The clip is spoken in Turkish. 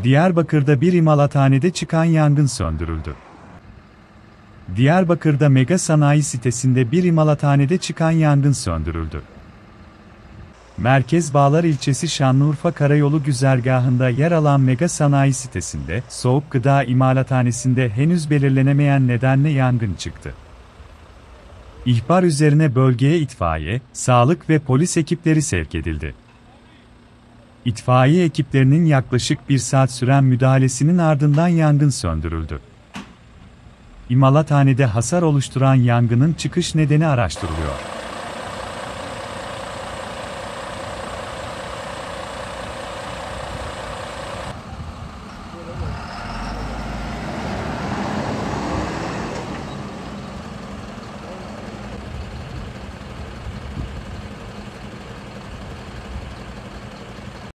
Diyarbakır'da bir imalathanede çıkan yangın söndürüldü. Diyarbakır'da mega sanayi sitesinde bir imalathanede çıkan yangın söndürüldü. Merkez Bağlar ilçesi Şanlıurfa Karayolu güzergahında yer alan mega sanayi sitesinde, soğuk gıda imalathanesinde henüz belirlenemeyen nedenle yangın çıktı. İhbar üzerine bölgeye itfaiye, sağlık ve polis ekipleri sevk edildi. İtfaiye ekiplerinin yaklaşık 1 saat süren müdahalesinin ardından yangın söndürüldü. İmalathanede hasar oluşturan yangının çıkış nedeni araştırılıyor.